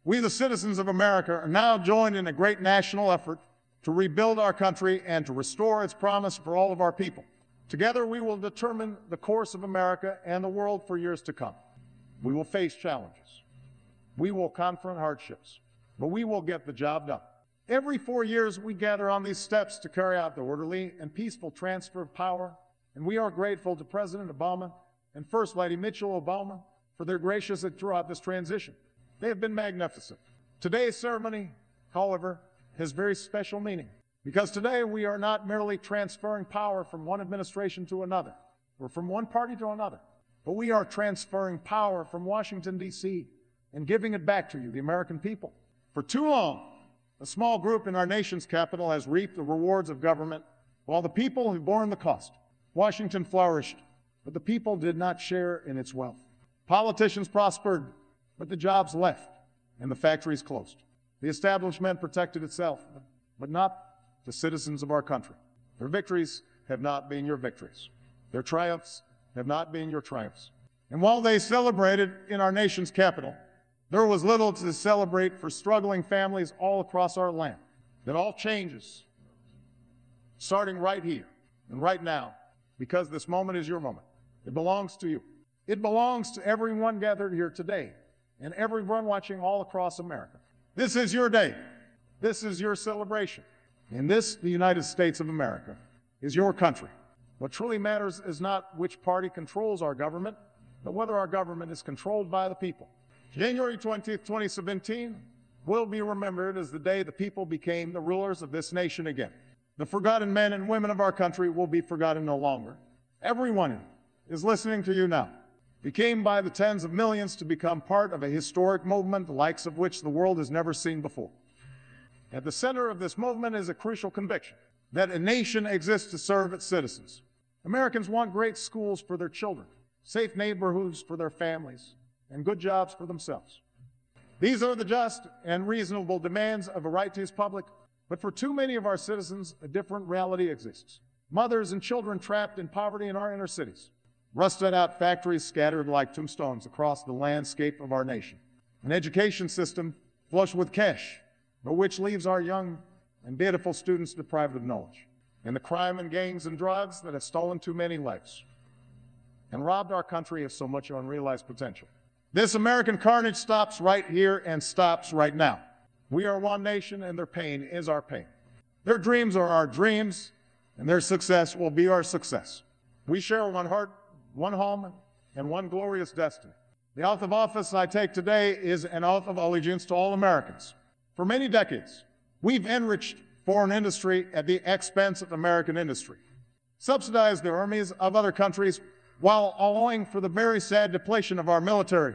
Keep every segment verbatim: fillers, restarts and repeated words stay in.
We, the citizens of America, are now joined in a great national effort to rebuild our country and to restore its promise for all of our people. Together, we will determine the course of America and the world for years to come. We will face challenges. We will confront hardships, but we will get the job done. Every four years, we gather on these steps to carry out the orderly and peaceful transfer of power, and we are grateful to President Obama and First Lady Michelle Obama for their graciousness throughout this transition. They have been magnificent. Today's ceremony, however, has very special meaning, because today we are not merely transferring power from one administration to another, or from one party to another, but we are transferring power from Washington, D C and giving it back to you, the American people. For too long, a small group in our nation's capital has reaped the rewards of government, while the people have borne the cost. Washington flourished, but the people did not share in its wealth. Politicians prospered, but the jobs left, and the factories closed. The establishment protected itself, but not the citizens of our country. Their victories have not been your victories. Their triumphs have not been your triumphs. And while they celebrated in our nation's capital, there was little to celebrate for struggling families all across our land. That all changes, starting right here and right now, because this moment is your moment. It belongs to you. It belongs to everyone gathered here today and everyone watching all across America. This is your day. This is your celebration. And this, the United States of America, is your country. What truly matters is not which party controls our government, but whether our government is controlled by the people. January twentieth, twenty seventeen will be remembered as the day the people became the rulers of this nation again. The forgotten men and women of our country will be forgotten no longer. Everyone is listening to you now. We came by the tens of millions to become part of a historic movement, the likes of which the world has never seen before. At the center of this movement is a crucial conviction that a nation exists to serve its citizens. Americans want great schools for their children, safe neighborhoods for their families, and good jobs for themselves. These are the just and reasonable demands of a righteous public, but for too many of our citizens, a different reality exists. Mothers and children trapped in poverty in our inner cities, rusted out factories scattered like tombstones across the landscape of our nation, an education system flush with cash, but which leaves our young and beautiful students deprived of knowledge, and the crime and gangs and drugs that have stolen too many lives and robbed our country of so much unrealized potential. This American carnage stops right here and stops right now. We are one nation, and their pain is our pain. Their dreams are our dreams, and their success will be our success. We share one heart, one home, and one glorious destiny. The oath of office I take today is an oath of allegiance to all Americans. For many decades, we've enriched foreign industry at the expense of American industry, subsidized the armies of other countries while allowing for the very sad depletion of our military.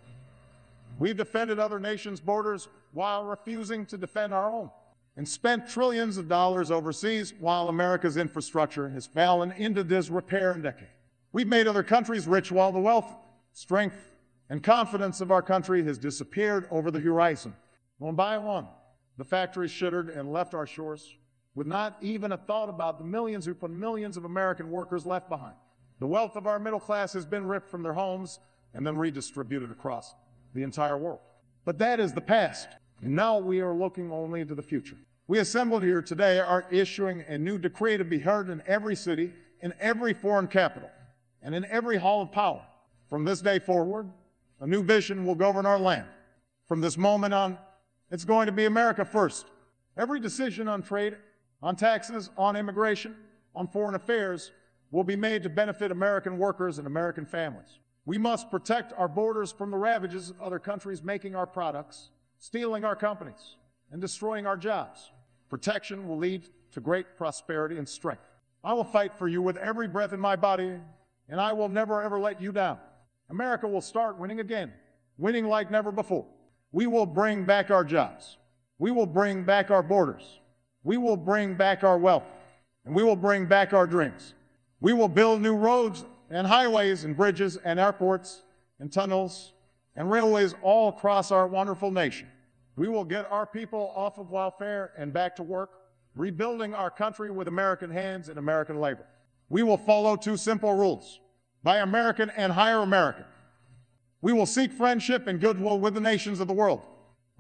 We've defended other nations' borders while refusing to defend our own, and spent trillions of dollars overseas while America's infrastructure has fallen into disrepair and decay. We've made other countries rich while the wealth, strength, and confidence of our country has disappeared over the horizon. One by one, the factories shuttered and left our shores with not even a thought about the millions upon millions of American workers left behind. The wealth of our middle class has been ripped from their homes and then redistributed across the entire world. But that is the past, and now we are looking only to the future. We assembled here today are issuing a new decree to be heard in every city, in every foreign capital, and in every hall of power. From this day forward, a new vision will govern our land. From this moment on, it's going to be America first. Every decision on trade, on taxes, on immigration, on foreign affairs will be made to benefit American workers and American families. We must protect our borders from the ravages of other countries making our products, stealing our companies, and destroying our jobs. Protection will lead to great prosperity and strength. I will fight for you with every breath in my body, and I will never ever let you down. America will start winning again, winning like never before. We will bring back our jobs. We will bring back our borders. We will bring back our wealth, and we will bring back our dreams. We will build new roads and highways and bridges and airports and tunnels and railways all across our wonderful nation. We will get our people off of welfare and back to work, rebuilding our country with American hands and American labor. We will follow two simple rules: buy American and hire American. We will seek friendship and goodwill with the nations of the world,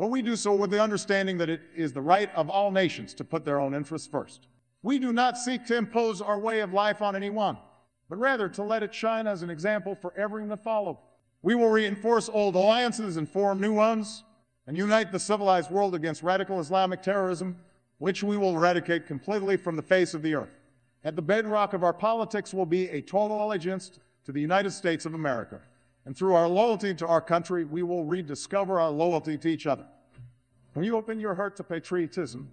But we do so with the understanding that it is the right of all nations to put their own interests first. We do not seek to impose our way of life on anyone, but rather to let it shine as an example for everyone to follow. We will reinforce old alliances and form new ones, and unite the civilized world against radical Islamic terrorism, which we will eradicate completely from the face of the earth. At the bedrock of our politics will be a total allegiance to the United States of America. And through our loyalty to our country, we will rediscover our loyalty to each other. When you open your heart to patriotism,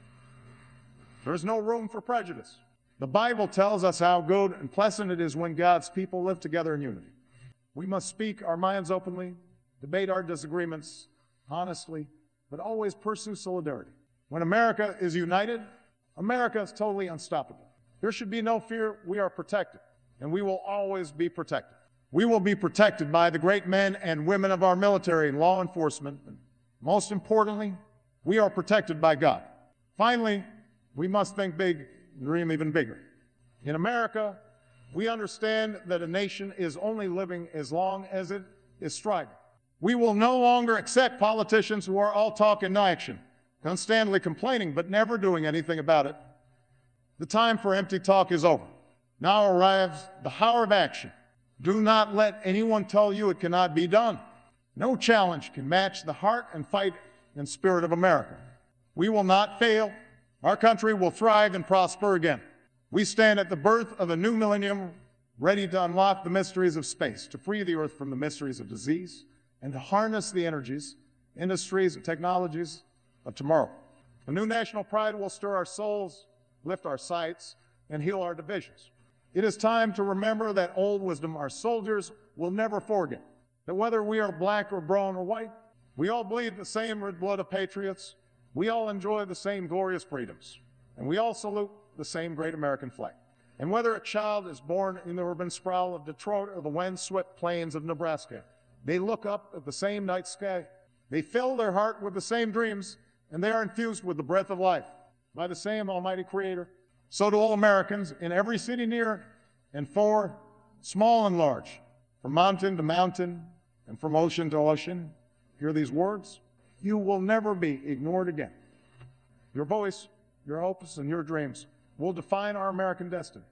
there's no room for prejudice. The Bible tells us how good and pleasant it is when God's people live together in unity. We must speak our minds openly, debate our disagreements honestly, but always pursue solidarity. When America is united, America is totally unstoppable. There should be no fear. We are protected, and we will always be protected. We will be protected by the great men and women of our military and law enforcement. And most importantly, we are protected by God. Finally, we must think big and dream even bigger. In America, we understand that a nation is only living as long as it is striving. We will no longer accept politicians who are all talk and no action, constantly complaining but never doing anything about it. The time for empty talk is over. Now arrives the hour of action. Do not let anyone tell you it cannot be done. No challenge can match the heart and fight and spirit of America. We will not fail. Our country will thrive and prosper again. We stand at the birth of a new millennium, ready to unlock the mysteries of space, to free the earth from the mysteries of disease, and to harness the energies, industries, and technologies of tomorrow. A new national pride will stir our souls, lift our sights, and heal our divisions. It is time to remember that old wisdom our soldiers will never forget, that whether we are black or brown or white, we all bleed the same red blood of patriots, we all enjoy the same glorious freedoms, and we all salute the same great American flag. And whether a child is born in the urban sprawl of Detroit or the wind-swept plains of Nebraska, they look up at the same night sky. They fill their heart with the same dreams, and they are infused with the breath of life by the same Almighty Creator. So do all Americans in every city near and far, small and large, from mountain to mountain and from ocean to ocean. Hear these words: you will never be ignored again. Your voice, your hopes, and your dreams will define our American destiny.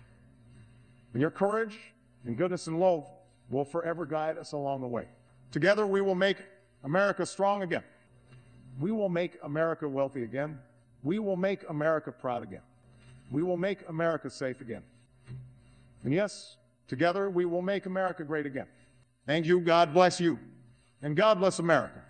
And your courage and goodness and love will forever guide us along the way. Together we will make America strong again. We will make America wealthy again. We will make America proud again. We will make America safe again. And yes, together we will make America great again. Thank you. God bless you. And God bless America.